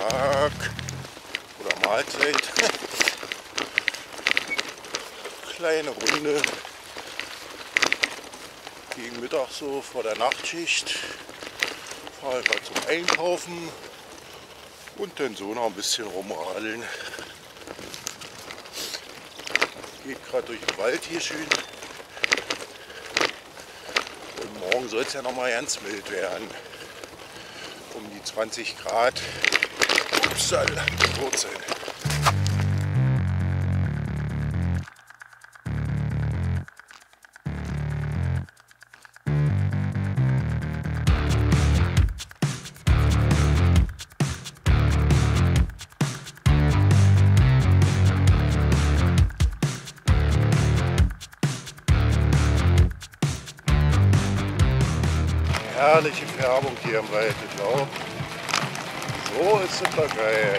Tag oder Mahlzeit. Kleine Runde gegen Mittag so vor der Nachtschicht. Fahre gerade zum Einkaufen und dann so noch ein bisschen rumradeln. Geht gerade durch den Wald hier schön. Und morgen soll es ja noch mal ganz mild werden. Um die 20 Grad. Upsala, Wurzeln. Herrliche Färbung hier im Wald, ich glaube. So ist es doch geil.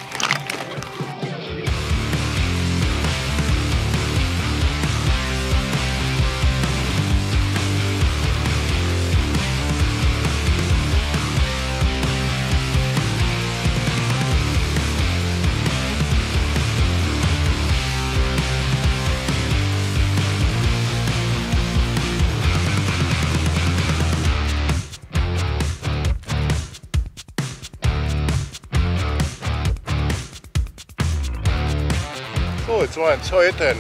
So, jetzt mal ins Häuten.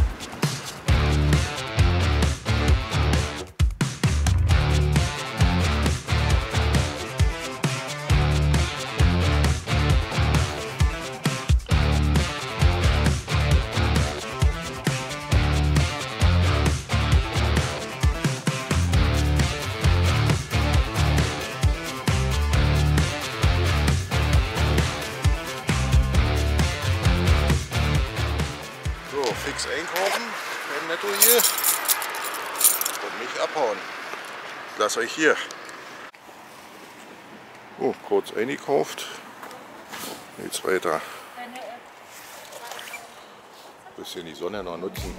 Fix einkaufen, beim Netto hier und nicht abhauen. Lass euch hier. Oh, kurz eingekauft. Jetzt weiter. Bisschen die Sonne noch nutzen.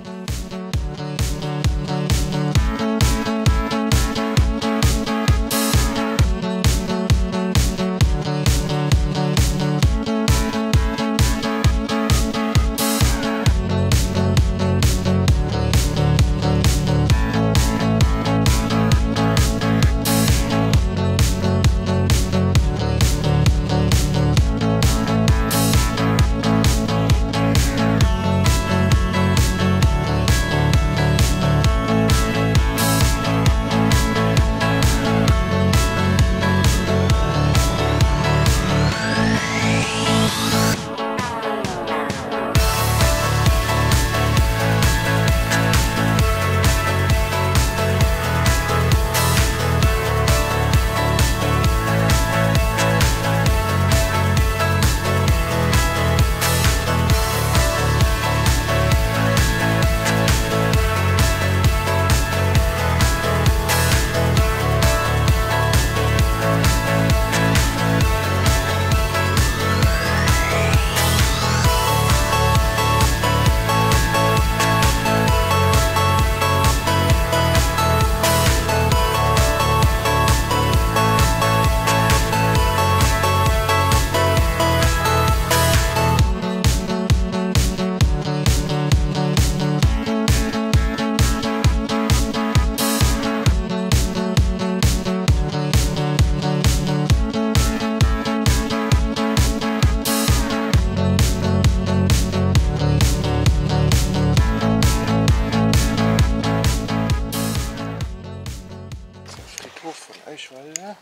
Eichwalde.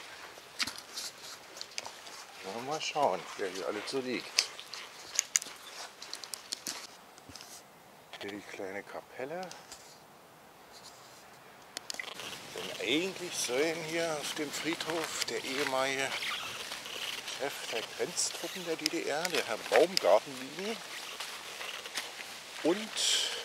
Wollen wir mal schauen, wer hier alles so liegt. Hier die kleine Kapelle. Denn eigentlich sollen hier auf dem Friedhof der ehemalige Chef der Grenztruppen der DDR, der Herr Baumgarten, liegen. Und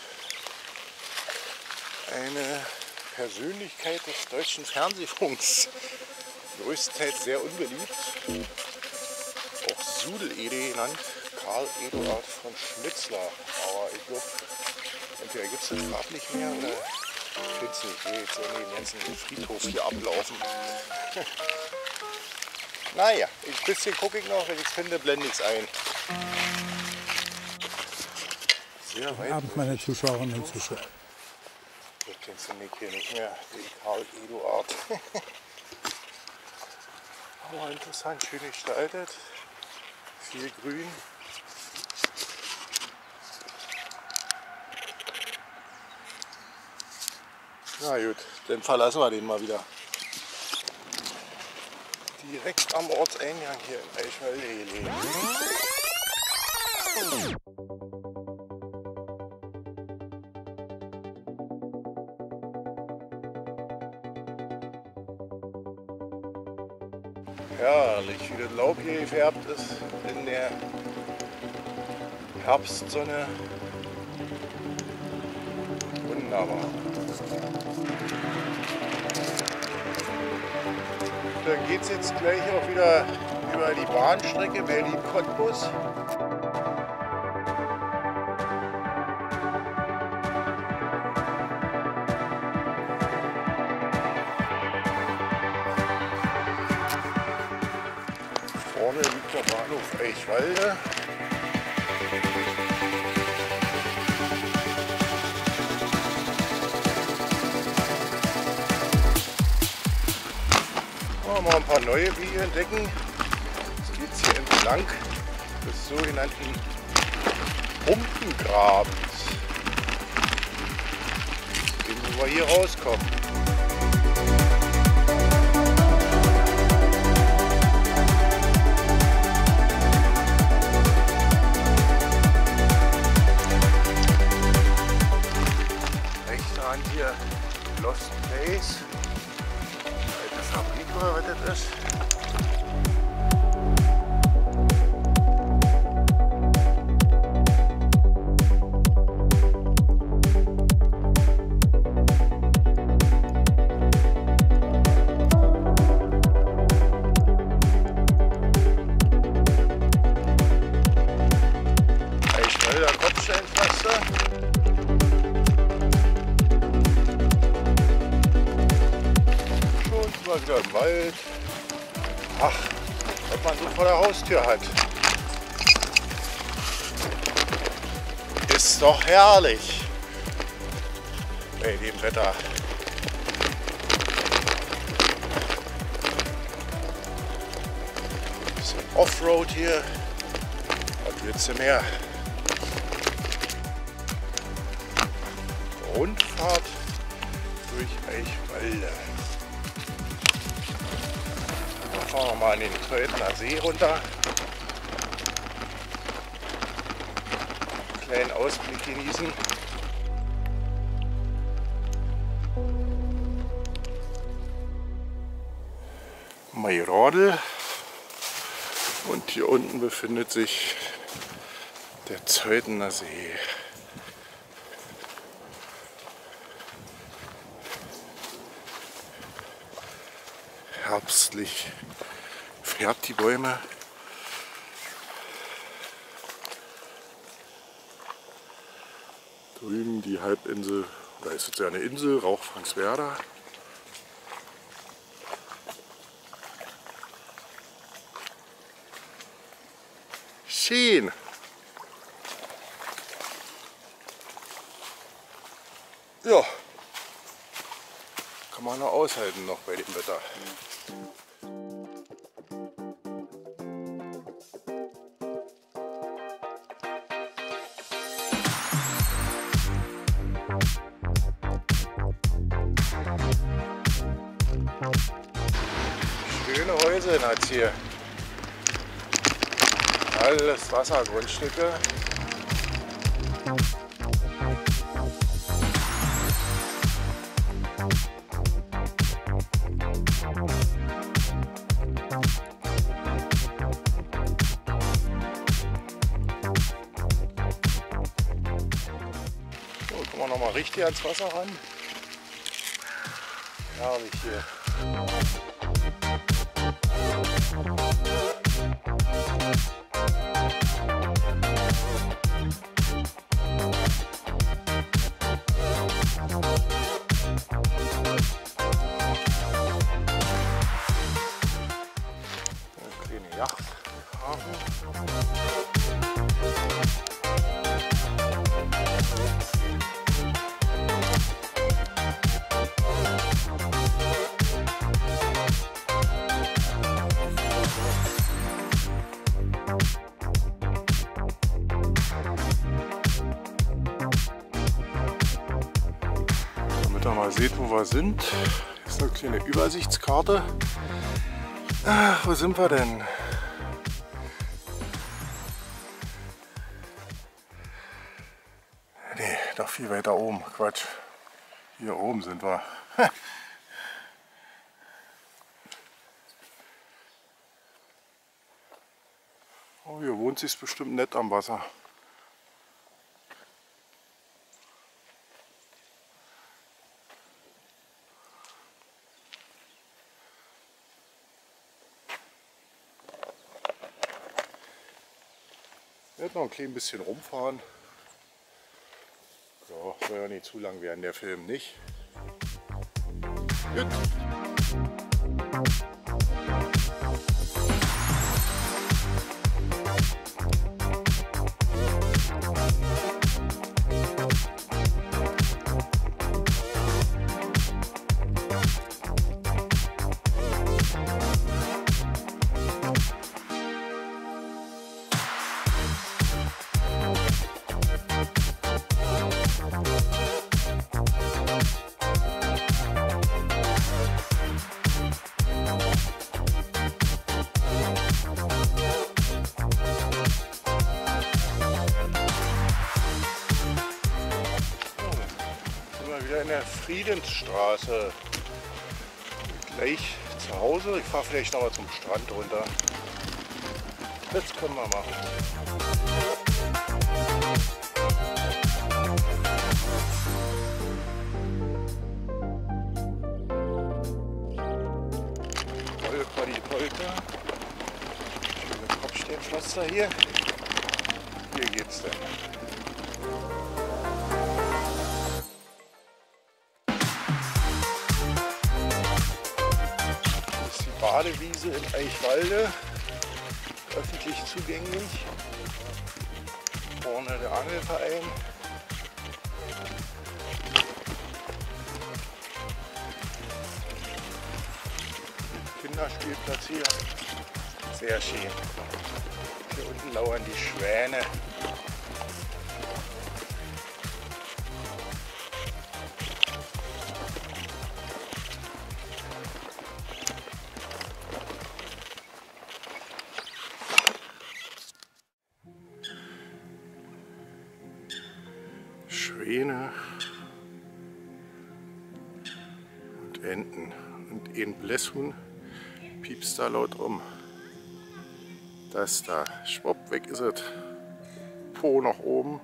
eine Persönlichkeit des deutschen Fernsehfunks, größtenteils sehr unbeliebt, auch Sudelede genannt, Karl Eduard von Schnitzler. Aber ich glaube, entweder gibt es das Grab nicht mehr oder ich finde es nicht. Ich will jetzt den ganzen Friedhof hier ablaufen. Naja, ein bisschen gucke ich noch, wenn ich es finde, blende ich es ein. Sehr weit. Abend, meine Zuschauerinnen und Zuschauer. Ich kennst du mich hier nicht mehr, den Karl Eduard. Aber interessant, schön gestaltet. Viel Grün. Na gut, dann verlassen wir den mal wieder. Direkt am Ortseingang hier in Eichwalde gelegen. Herrlich, wie das Laub hier gefärbt ist in der Herbstsonne. Wunderbar. Dann geht es jetzt gleich auch wieder über die Bahnstrecke Berlin-Cottbus. Vorne liegt der Bahnhof Eichwalde. Mal ein paar neue Wege entdecken. Jetzt geht es hier entlang des sogenannten Pumpengrabens, wo wir hier rauskommen. Rechter Hand hier Lost Place. Fabrik oder was das ist. Eichwalder Kopfsteinpflaster. Mal wieder im Wald. Ach, was man so vor der Haustür hat. Ist doch herrlich. Bei dem Wetter. Bisschen Offroad hier. Was willst du mehr? Rundfahrt durch Eichwalde. Fahren wir mal in den Teutoner See runter. Kleinen Ausblick genießen. Mairodel. Und hier unten befindet sich der Teutoner See. Herbstlich färbt die Bäume. Drüben die Halbinsel, oder ist es ja eine Insel, Rauchfrankwerder. Schön! Ja, kann man noch aushalten noch bei dem Wetter. Schöne Häuser hat es hier. Alles Wassergrundstücke. So, kommen wir noch mal richtig ans Wasser ran. Herrlich hier. Damit ihr mal seht, wo wir sind. Hier ist eine kleine Übersichtskarte. Ach, wo sind wir denn? Nee, doch viel weiter oben. Quatsch. Hier oben sind wir. Oh, hier wohnt sich's bestimmt nett am Wasser. Ich werde noch ein klein bisschen rumfahren. So, soll ja nicht zu lang werden, der Film nicht. Gut. In der Friedensstraße. Gleich zu Hause. Ich fahre vielleicht noch mal zum Strand runter. Das können wir machen. Polka die Polka. Schöne Kopfsteinpflaster hier. Hier geht's denn. Badewiese in Eichwalde, öffentlich zugänglich. Vorne der Angelverein. Kinderspielplatz hier. Sehr schön. Hier unten lauern die Schwäne. Schwäne und Enten und ein Blässhuhn piepst da laut rum. Das da, schwupp, weg ist es. Po nach oben.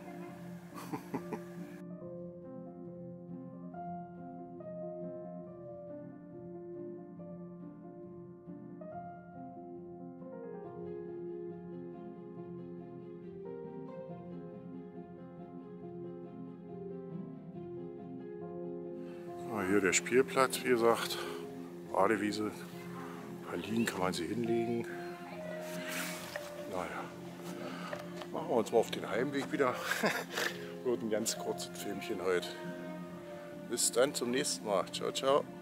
Hier der Spielplatz, wie gesagt, Badewiese, ein paar Liegen kann man sie hinlegen. Naja, machen wir uns mal auf den Heimweg wieder. Wird ein ganz kurzes Filmchen heute. Bis dann zum nächsten Mal. Ciao, ciao.